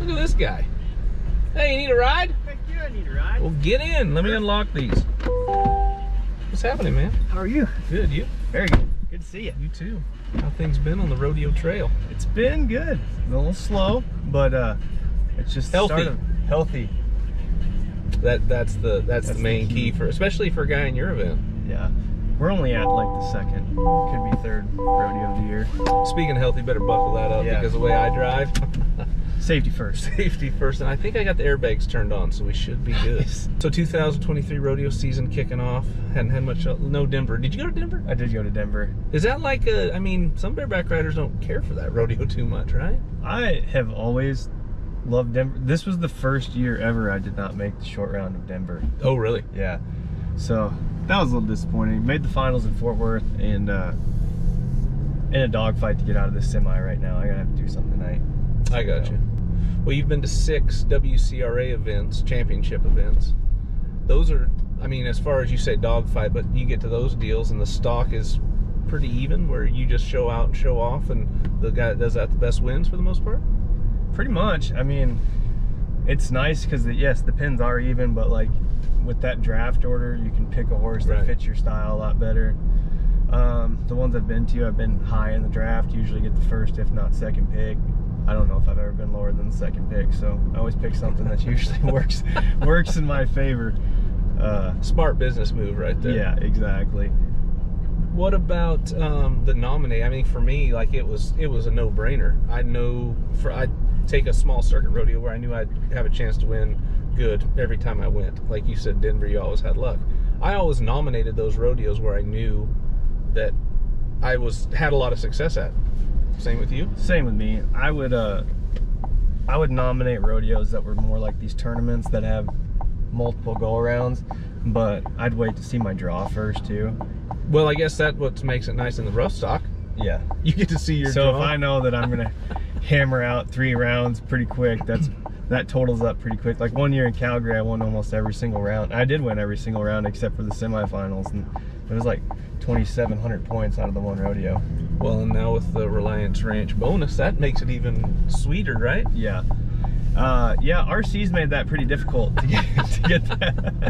Look at this guy. Hey, you need a ride? Heck yeah, I need a ride. Well, get in. Let me unlock these. What's happening, man? How are you? Good, you? Very good. Good to see you. You too. How things been on the rodeo trail? It's been good. A little slow, but it's just Healthy. Healthy. That's the main key for, especially for a guy in your event. Yeah. We're only at like the second, could be third rodeo of the year. Speaking of healthy, better buckle that up because the way I drive. Safety first. Safety first, and I think I got the airbags turned on, so we should be good. So 2023 rodeo season kicking off. Hadn't had much, no Denver. Did you go to Denver? I did go to Denver. Is that like I mean, some bareback riders don't care for that rodeo too much, right? I have always loved Denver. This was the first year ever I did not make the short round of Denver. Oh, really? Yeah. So that was a little disappointing. Made the finals in Fort Worth and in a dogfight to get out of this semi right now. I gotta have to do something tonight. I got you. Well, you've been to 6 WCRA events, championship events. Those are, I mean, as far as you say dogfight, but you get to those deals and the stock is pretty even, where you just show out and show off, and the guy that does that the best wins for the most part? Pretty much. I mean, it's nice because, yes, the pins are even, but like with that draft order, you can pick a horse that fits your style a lot better. The ones I've been to, I've been high in the draft, usually get the first, if not second pick. I don't know if I've ever been lower than the second pick, so I always pick something that usually works in my favor. Smart business move right there. Yeah, exactly. What about the nominate? I mean, for me, like it was a no-brainer. I'd take a small circuit rodeo where I knew I'd have a chance to win good every time I went. Like you said, Denver, you always had luck. I always nominated those rodeos where I knew that I had a lot of success at. Same with you? Same with me. I would nominate rodeos that were more like these tournaments that have multiple go-arounds, but I'd wait to see my draw first too. Well, I guess that's what makes it nice in the rough stock. Yeah. You get to see your draw. So if I know that I'm gonna hammer out 3 rounds pretty quick, that totals up pretty quick. Like one year in Calgary, I won almost every single round. I did win every single round except for the semifinals, and it was like 2,700 points out of the one rodeo. Well, and now with the Reliance Ranch bonus, that makes it even sweeter, right? Yeah. Yeah, RC's made that pretty difficult to get that.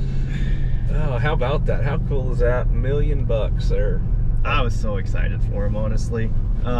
Oh, how about that? How cool is that? $1 million there. I was so excited for him, honestly.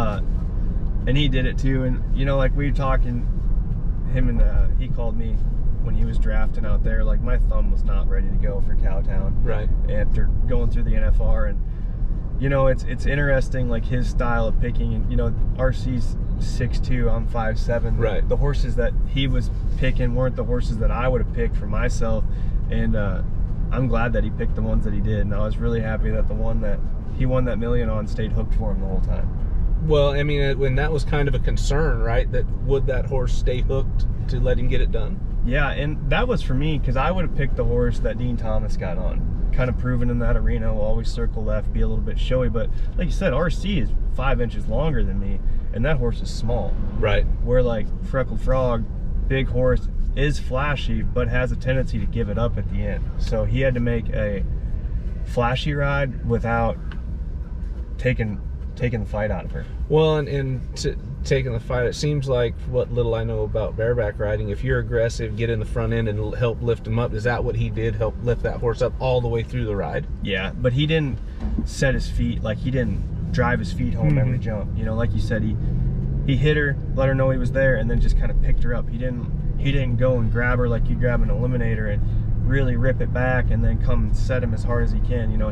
And he did it too. And you know, like we were talking, him and he called me when he was drafting out there. Like my thumb was not ready to go for Cowtown. Right. After going through the NFR, and you know, it's interesting, like his style of picking. And you know, RC's 6'2", I'm 5'7". Right. The horses that he was picking weren't the horses that I would have picked for myself, and I'm glad that he picked the ones that he did. And I was really happy that the one that he won that $1 million on stayed hooked for him the whole time. Well, I mean, when that was kind of a concern, right? That would that horse stay hooked to let him get it done? Yeah, and that was for me, because I would have picked the horse that Dean Thomas got on. Kind of proven in that arena, will always circle left, be a little bit showy. But like you said, RC is 5 inches longer than me, and that horse is small. Right. Where like Freckled Frog, big horse, is flashy, but has a tendency to give it up at the end. So he had to make a flashy ride without taking the fight out of her. Well, and taking the fight, it seems like what little I know about bareback riding, if you're aggressive, get in the front end and help lift him up. Is that what he did? Help lift that horse up all the way through the ride? Yeah, but he didn't set his feet, like he didn't drive his feet home every jump. You know, like you said, he hit her, let her know he was there, and then just kind of picked her up. He didn't go and grab her like you grab an eliminator and really rip it back and then come and set him as hard as he can. You know,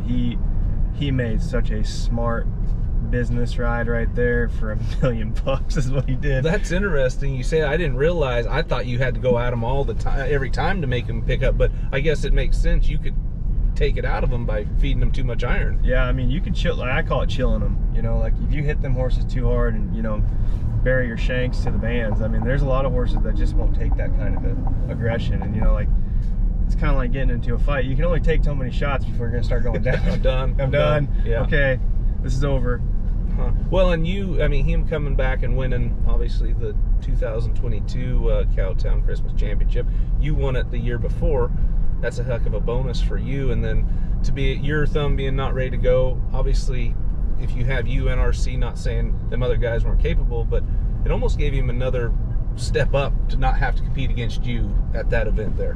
he made such a smart business ride right there for $1 million is what he did. That's interesting. You say, I didn't realize. I thought you had to go at him all the time, every time to make him pick up, but I guess it makes sense. You could take it out of him by feeding him too much iron. Yeah, I mean, you could chill. I call it chilling them. You know, like if you hit them horses too hard and, you know, bury your shanks to the bands. I mean, there's a lot of horses that just won't take that kind of aggression, and you know, like it's kind of like getting into a fight. You can only take so many shots before you're gonna start going down. I'm done. Yeah. Okay, this is over. Huh. Well, and you, I mean, him coming back and winning, obviously, the 2022 Cowtown Christmas Championship. You won it the year before. That's a heck of a bonus for you. And then to be your thumb being not ready to go, obviously, if you have NRC, not saying them other guys weren't capable, but it almost gave him another step up to not have to compete against you at that event there.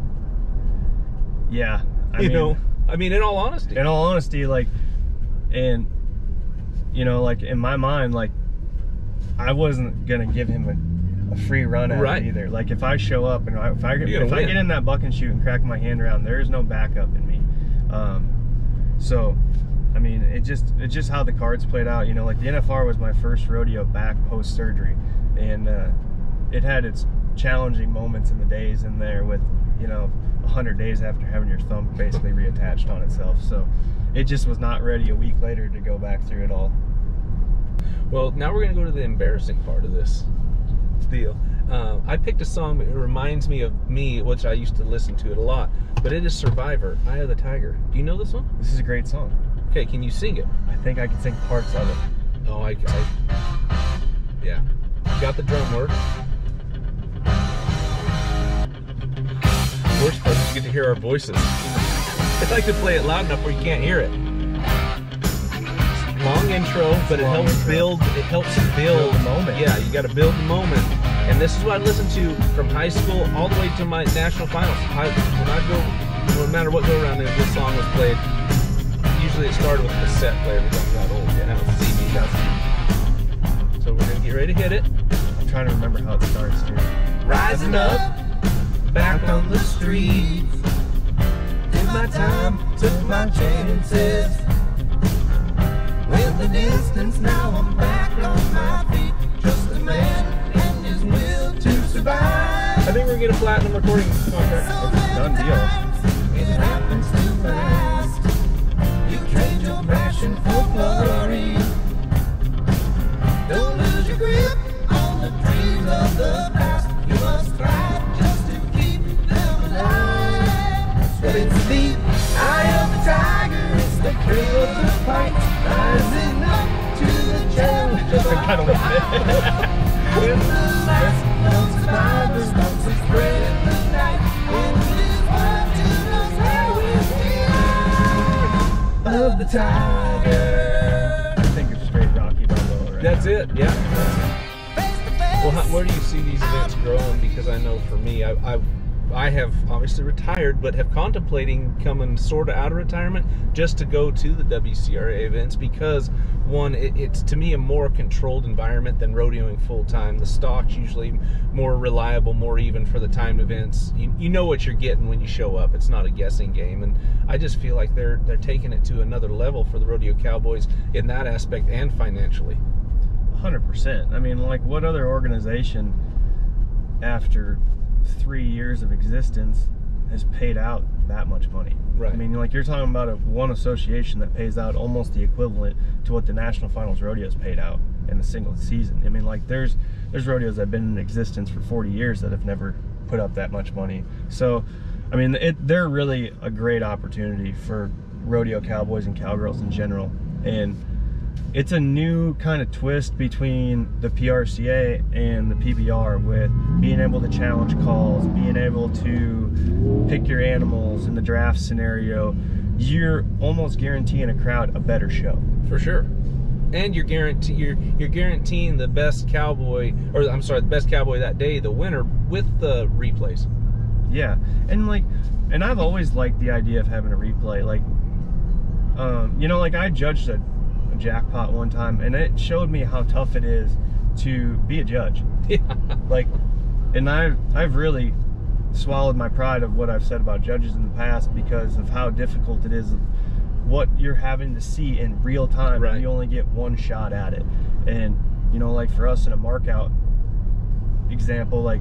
Yeah, I mean, in all honesty, like, and you know, like in my mind, like I wasn't gonna give him a free run at it either. Like if I show up and if I get in that buck and shoot and crack my hand around, there's no backup in me. So I mean, it's just how the cards played out. You know, like the NFR was my first rodeo back post surgery, and it had its challenging moments in the days in there with, you know, 100 days after having your thumb basically reattached on itself. So it just was not ready a week later to go back through it all. Well, now we're going to go to the embarrassing part of this deal. I picked a song that reminds me of me, which I used to listen to it a lot, but it is Survivor, Eye of the Tiger. Do you know this one? This is a great song. Okay, can you sing it? I think I can sing parts of it. Oh, yeah. You got the drum work. Worst part is you get to hear our voices. I like to play it loud enough where you can't hear it. Long intro, but it helps build the moment. Yeah, you got to build the moment. And this is what I listened to from high school all the way to my national finals. No matter what go around, this song was played. Usually it started with a cassette player because I'm that old. Yeah, now it's CD. So we're gonna get ready to hit it. I'm trying to remember how it starts too. Rising up, back on the streets. Did my time, took my chances. Went the distance, now I'm back on my feet. Just a man and his will to survive. I think we're gonna get a platinum recording contract. Done deal. It happens too fast. You trade your passion for glory. Don't lose your grip on the dreams of the past. You must thrive just to keep them alive. But it's the eye of the tiger, it's the thrill of the fight, rising up to the challenge of kind of when the last known survivor starts to spread in the night, when it is hard to know how it's the eye of the tiger. I think it's straight Rocky Balboa, right? That's it, yeah. Well, where do you see these events growing? Because I know for me, I have obviously retired, but have contemplating coming sort of out of retirement just to go to the WCRA events because, one, it's to me a more controlled environment than rodeoing full time. The stock's usually more reliable, more even for the timed events. You know what you're getting when you show up. It's not a guessing game, and I just feel like they're taking it to another level for the Rodeo Cowboys in that aspect and financially. 100%. I mean, like, what other organization after 3 years of existence has paid out that much money? Right. I mean, like, you're talking about one association that pays out almost the equivalent to what the National Finals Rodeos paid out in a single season. I mean, like, there's rodeos that have been in existence for 40 years that have never put up that much money. So, I mean, they're really a great opportunity for rodeo cowboys and cowgirls in general. And it's a new kind of twist between the PRCA and the PBR with being able to challenge calls, being able to pick your animals in the draft scenario. You're almost guaranteeing a crowd a better show. For sure. And you're guaranteeing the best cowboy, or I'm sorry, the best cowboy that day, the winner, with the replays. Yeah. And I've always liked the idea of having a replay. Like, you know, like I judged a jackpot one time, and it showed me how tough it is to be a judge. Yeah. Like, and I've really swallowed my pride of what I've said about judges in the past because of how difficult it is, what you're having to see in real time. Right. And you only get one shot at it. And, you know, like for us in a markout example, like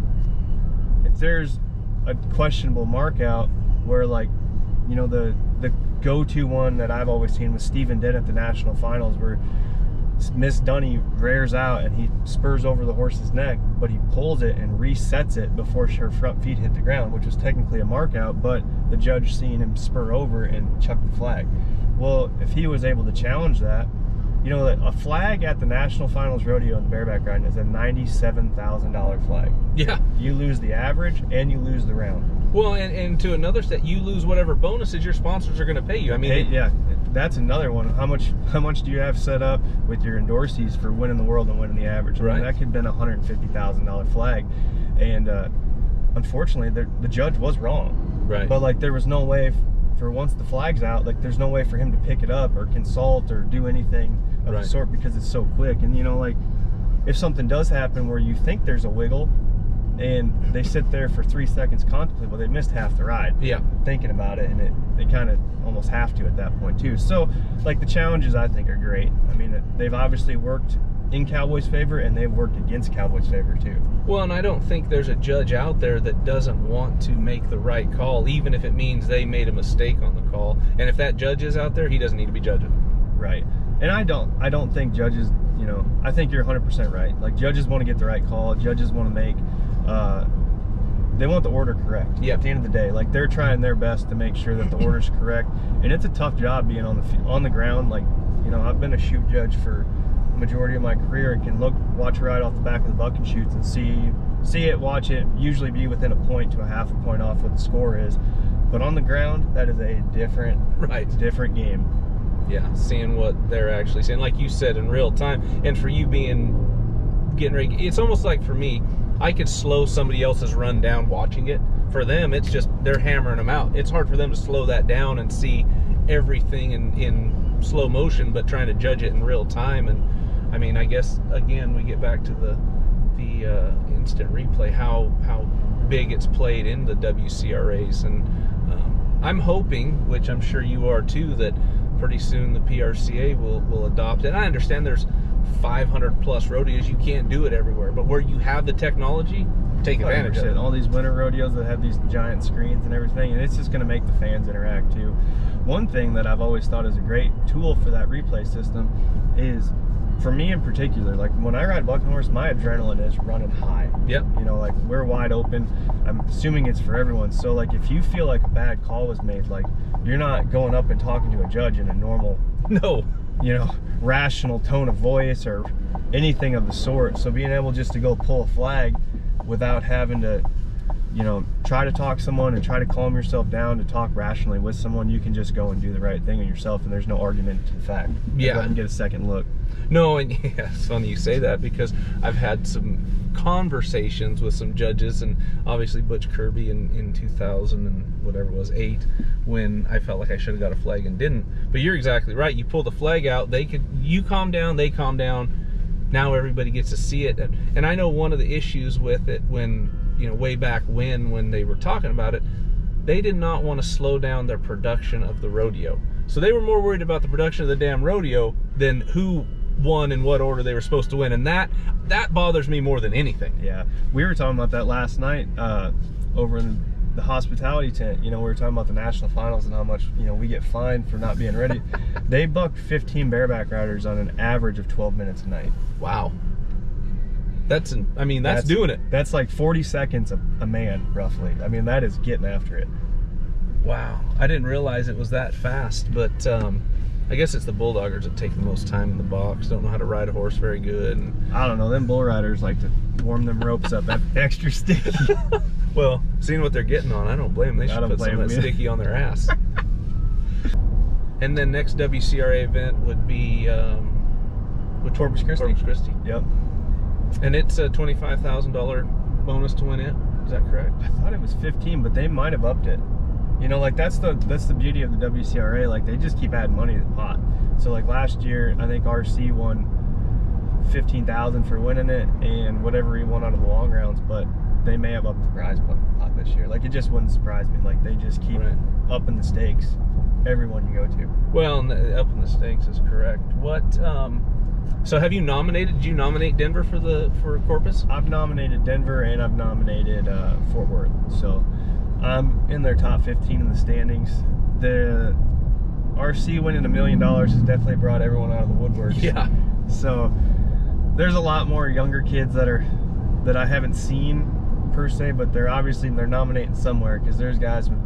if there's a questionable markout where, like, you know, the go-to one that I've always seen was Stephen Dent at the national finals, where Miss Dunny rears out and he spurs over the horse's neck, but he pulls it and resets it before her front feet hit the ground, which was technically a markout, but the judge seen him spur over and chuck the flag. Well, if he was able to challenge that, you know, a flag at the national finals rodeo in the bareback riding is a $97,000 flag. Yeah. You lose the average and you lose the round. Well, and to another step, you lose whatever bonuses your sponsors are going to pay you. I mean, yeah, that's another one. How much do you have set up with your endorsees for winning the world and winning the average? I mean, that could have been a $150,000 flag, and unfortunately, the judge was wrong. Right. But like, there was no way for once the flag's out, like, there's no way for him to pick it up or consult or do anything of the sort, because it's so quick. And you know, like, if something does happen where you think there's a wiggle, and they sit there for 3 seconds contemplating, well, they missed half the ride. Yeah. Thinking about it, and they kind of almost have to at that point too. So, like, the challenges I think are great. I mean, they've obviously worked in Cowboy's favor, and they've worked against Cowboy's favor too. Well, and I don't think there's a judge out there that doesn't want to make the right call, even if it means they made a mistake on the call. And if that judge is out there, he doesn't need to be judging. Right. And I don't think judges, you know, I think you're 100% right. Like, judges want to get the right call. Judges want to make, they want the order correct. Yeah. At the end of the day, like, they're trying their best to make sure that the order's correct. And it's a tough job being on the ground. Like, you know, I've been a shoot judge for the majority of my career, and can watch a ride off the back of the buck and shoots and see it, watch it, usually be within a point to a half a point off what the score is. But on the ground, that is a different game. Yeah, seeing what they're actually saying, like you said, in real time. And for you getting ready, it's almost like, for me, I could slow somebody else's run down watching it. For them, it's just they're hammering them out. It's hard for them to slow that down and see everything in slow motion, but trying to judge it in real time. And I mean, I guess again we get back to the instant replay, how big it's played in the WCRAs, and I'm hoping, which I'm sure you are too, that pretty soon the PRCA will adopt it. And I understand there's 500 plus rodeos, you can't do it everywhere, but where you have the technology, take advantage of it. All these winter rodeos that have these giant screens and everything, and it's just going to make the fans interact too. One thing that I've always thought is a great tool for that replay system is, for me in particular, like, when I ride bucking horse, my adrenaline is running high. Yep. You know, like, we're wide open. I'm assuming it's for everyone. So, like, if you feel like a bad call was made, like, you're not going up and talking to a judge in a normal, you know, rational tone of voice or anything of the sort. So being able just to go pull a flag without having to, you know, try to talk to someone and try to calm yourself down to talk rationally with someone, you can just go and do the right thing in yourself, and there's no argument to the fact. Yeah. Let them get a second look. No, and yeah, it's funny you say that, because I've had some conversations with some judges, and obviously Butch Kirby in 2000 and whatever it was, 8, when I felt like I should have got a flag and didn't. But you're exactly right. You pull the flag out, you calm down, they calm down. Now everybody gets to see it. And I know one of the issues with it, when, you know, way back when they were talking about it, they did not want to slow down their production of the rodeo. So they were more worried about the production of the damn rodeo than who won in what order they were supposed to win. And that bothers me more than anything. Yeah, we were talking about that last night over in the hospitality tent. You know, we were talking about the national finals and how much, you know, we get fined for not being ready. They bucked 15 bareback riders on an average of 12 minutes a night. Wow. That's doing it. That's like 40 seconds a man, roughly. I mean, that is getting after it. Wow. I didn't realize it was that fast, but I guess it's the bulldoggers that take the most time in the box, don't know how to ride a horse very good. And I don't know, them bull riders like to warm them ropes up extra sticky. Well, seeing what they're getting on, I don't blame them. They should put some of that sticky on their ass. And then next WCRA event would be with Corpus Christi. Corpus Christi. Yep. And it's a $25,000 bonus to win it. Is that correct? I thought it was 15, but they might have upped it. You know, like, that's the beauty of the WCRA. Like, they just keep adding money to the pot. So, like, last year, I think RC won $15,000 for winning it, and whatever he won out of the long rounds. But they may have upped the prize pot this year. Like, it just wouldn't surprise me. Like, they just keep upping the stakes. Everyone you go to. Well, upping the stakes is correct. What? So have you nominated? Did you nominate Denver for Corpus? I've nominated Denver, and I've nominated Fort Worth. So I'm in their top 15 in the standings. The RC winning $1 million has definitely brought everyone out of the woodwork. Yeah. So there's a lot more younger kids that I haven't seen per se, but they're nominating somewhere, because there's guys with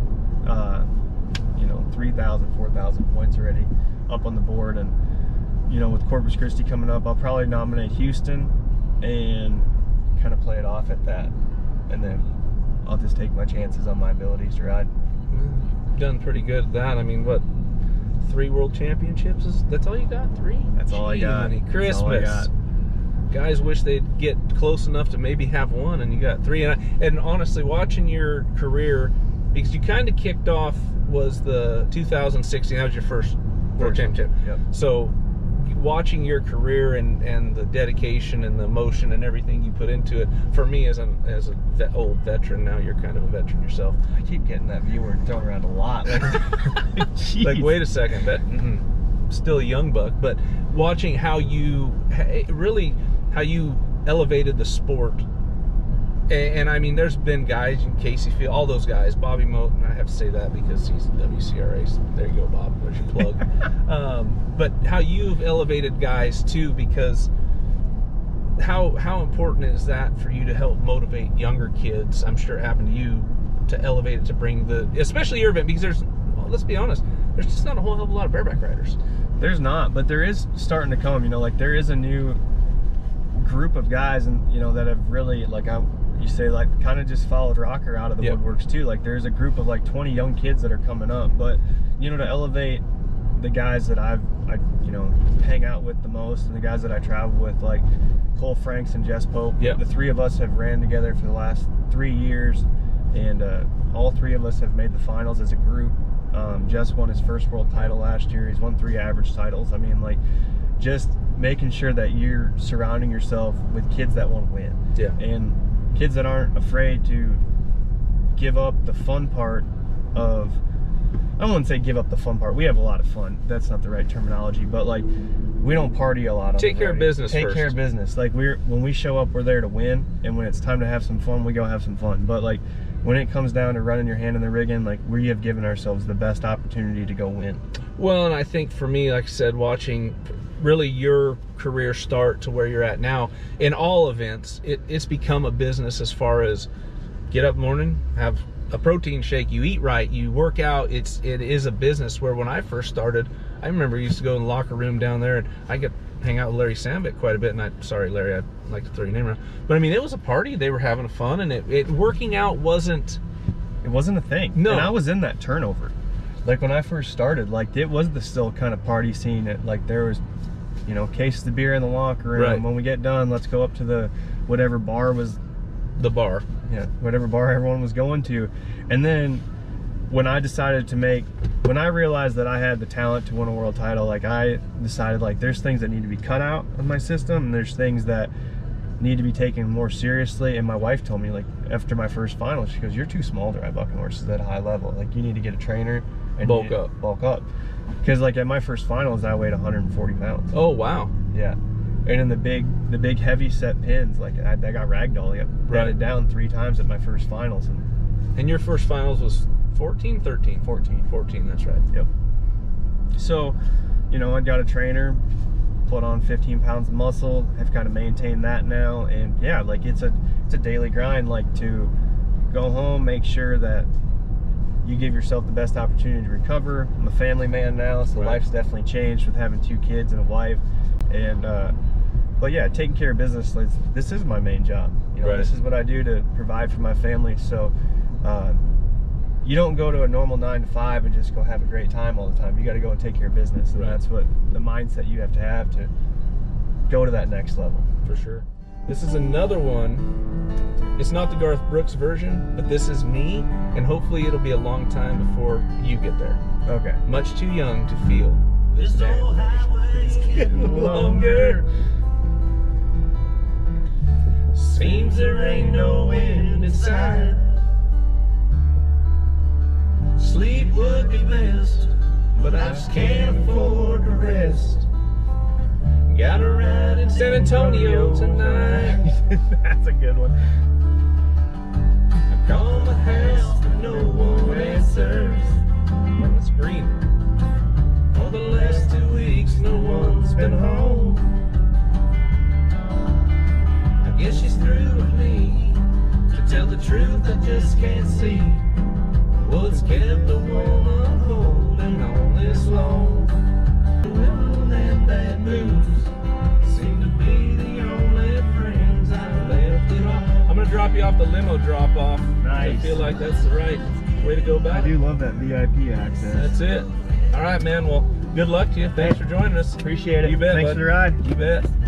you know, 3,000, 4,000 points already up on the board. And you know, with Corpus Christi coming up, I'll probably nominate Houston and kind of play it off at that. And then, I'll just take my chances on my abilities to ride. Done pretty good at that. I mean, what, 3 World Championships? That's all you got? 3? That's all I got. Christmas. That's all I got. Guys wish they'd get close enough to maybe have 1, and you got 3. And honestly, watching your career, because you kind of kicked off, was the 2016. That was your first World Championship. Yep. So watching your career and the dedication and the emotion and everything you put into it, for me as a old veteran, now you're kind of a veteran yourself. I keep getting that viewer thrown around a lot. Like, wait a second, that still a young buck. But watching how you elevated the sport. And I mean, there's been guys, Casey Field, all those guys, Bobby Moten, I have to say that because he's WCRA, so there you go, Bob, there's your plug. But how you've elevated guys too, because how important is that for you to help motivate younger kids? I'm sure it happened to you, to elevate it, to bring especially your event, because let's be honest, there's just not a whole hell of a lot of bareback riders. There's not, but there is starting to come, like there is a new group of guys, and that have really, like, you say, like, kind of just followed Rocker out of the woodworks too. Like, there's a group of like 20 young kids that are coming up, but to elevate the guys that I hang out with the most, and the guys that I travel with, like Cole Franks and Jess Pope. The 3 of us have ran together for the last 3 years, and all 3 of us have made the finals as a group. Jess won his first world title last year. He's won 3 average titles. I mean, like, just making sure that you're surrounding yourself with kids that want to win. And kids that aren't afraid to give up the fun part of, I don't want to say give up the fun part. We have a lot of fun. That's not the right terminology, but like, we don't party a lot. Take care of business first. Take care of business. Like, when we show up, we're there to win, and when it's time to have some fun, we go have some fun. But like, when it comes down to running your hand in the rigging, like, we have given ourselves the best opportunity to go win. Well, and I think for me, like I said, watching really your career start to where you're at now in all events, it's become a business as far as get up morning, have a protein shake, you eat right, you work out. It is a business. Where when I first started, I remember I used to go in the locker room down there, and I could hang out with Larry Sandbeck quite a bit. And sorry Larry, I'd like to throw your name around, but I mean, it was a party. They were having fun, and it working out wasn't a thing. No. And I was in that turnover. Like, when I first started, like, it was the still kind of party scene. Like, there was cases of beer in the locker room. Right. When we get done, let's go up to the whatever bar was the bar. Yeah, whatever bar everyone was going to. And then when I realized that I had the talent to win a world title, like, I decided, like, there's things that need to be cut out of my system, and there's things that need to be taken more seriously. And my wife told me, like, after my first final, she goes, "You're too small to ride bucking horses at a high level. Like, you need to get a trainer and bulk up." Because, like, at my first finals, I weighed 140 pounds. Oh, wow. Yeah. And in the big heavy set pins, like, I got ragdoll. I got brought down 3 times at my first finals. And your first finals was 14, 13? 14, that's right. Yep. So, I got a trainer, put on 15 pounds of muscle, have kind of maintained that now. And yeah, like, it's a daily grind, like, to go home, make sure that you give yourself the best opportunity to recover. I'm a family man now, so life's definitely changed with having 2 kids and a wife. And but yeah, taking care of business, like, this is my main job. This is what I do to provide for my family. So you don't go to a normal 9 to 5 and just go have a great time all the time. You got to go and take care of business, and that's what the mindset you have to go to that next level. For sure. This is another one. It's not the Garth Brooks version, but this is me, and hopefully it'll be a long time before you get there. Okay. Much too young to feel this damn version. It's getting longer. Seems there ain't no end in sight. Sleep would be best, but I just can't afford to rest. Gotta ride in San Antonio tonight. That's a good one. I call my house, but no one answers. Oh, that's green. For the last 2 weeks, no one's been home. I guess she's through with me. To tell the truth, I just can't see what's kept a woman holding on this long. Women and bad moves seem to be the only friends I've left at all. I'm gonna drop you you off the limo drop off. Nice. I feel like that's the right way to go about I it. do love that VIP access. That's it. All right, man. Well, good luck to you. Thanks for joining us. Appreciate it. You bet. Thanks bud. for the ride. You bet.